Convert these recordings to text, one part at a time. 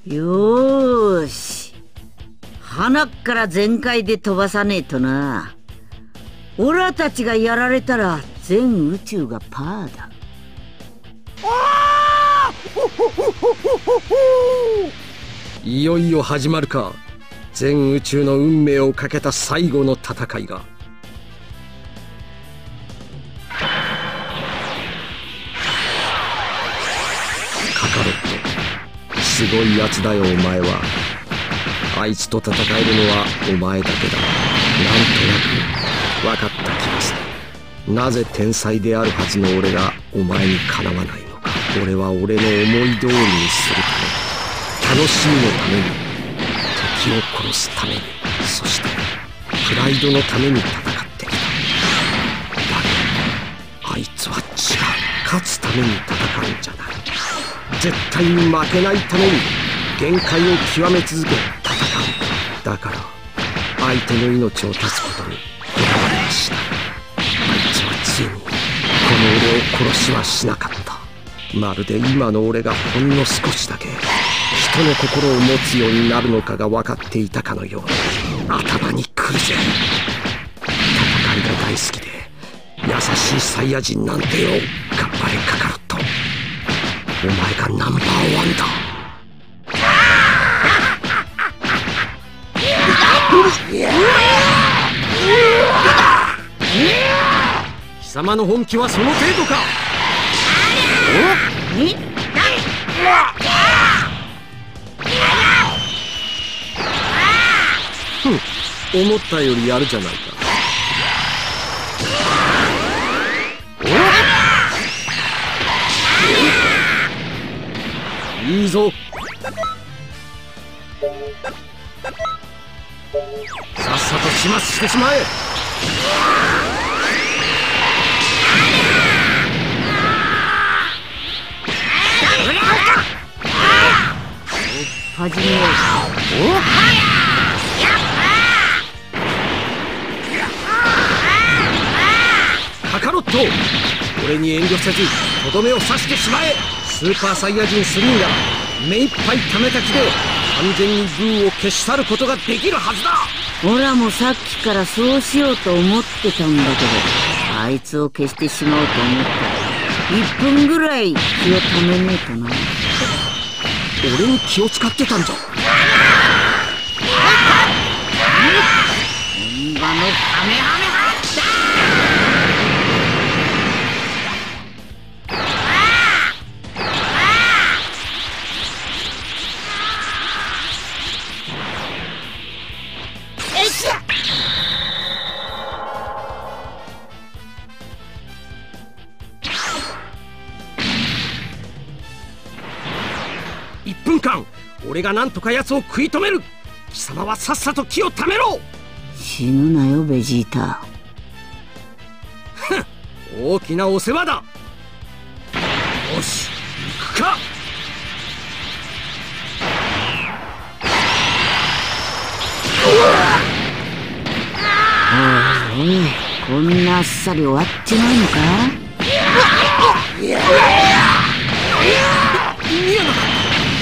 よーし、鼻から全開で飛ばさねえとな。オラたちがやられたら全宇宙がパーだ。 いよいよ始まるか。全宇宙の運命をかけた最後の戦いが。カカロット、すごいやつだよお前は。あいつと戦えるのはお前だけだ。なんとなく分かった気がする。なぜ天才であるはずの俺がお前にかなわないのか。俺は俺の思い通りにするため、楽しみのために、敵を殺すために、そしてプライドのために戦ってきた。だがあいつは違う。勝つために戦うんじゃない。絶対に負けないために限界を極め続け戦う。だから相手の命を絶つことにこだわりはしない。あいつはついにこの俺を殺しはしなかった。まるで今の俺がほんの少しだけ人の心を持つようになるのかが分かっていたかのように頭にくるぜ。戦いが大好きで優しいサイヤ人なんてよ。頑張れカカロット、お前がナンバーワンだ。貴様の本気はその程度か。思ったよりやるじゃないか。いいぞ。さっさと始末してしまえ。 始めよう。 カカロット、俺に遠慮せずとどめを刺してしまえ。スーパーサイヤ人3が目いっぱい溜めた気で完全にブーを消し去ることができるはずだ。 オラもさっきからそうしようと思ってたんだけど、あいつを消してしまおうと思ったら1分ぐらい気をためねえとな。 俺に気を使ってたんじゃ。 本場のカメハメハ 1分間俺がなんとか奴を食い止める。貴様はさっさと気をためろ。 死ぬなよベジータ。 大きなお世話だ。よし行くか。 おいおい、こんなあっさり終わっちまうのか。 見えなかった。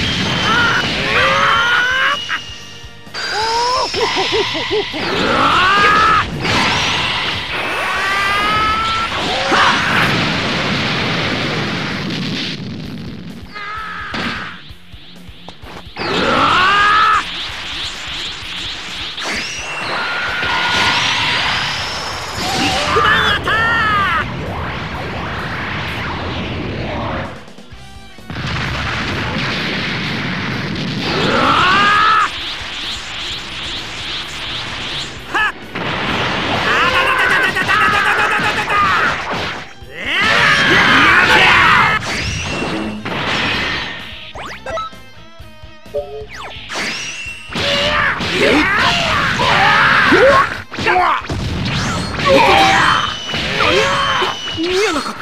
見えなかった。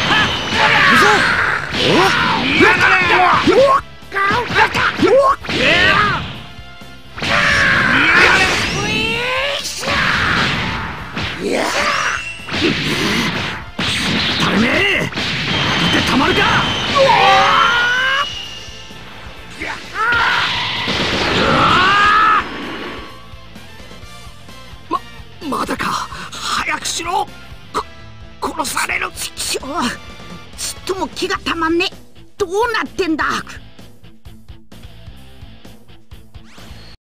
ためえ、当ててたまるか。 くしろ。殺される。 ちっとも気がたまんね。どうなってんだ。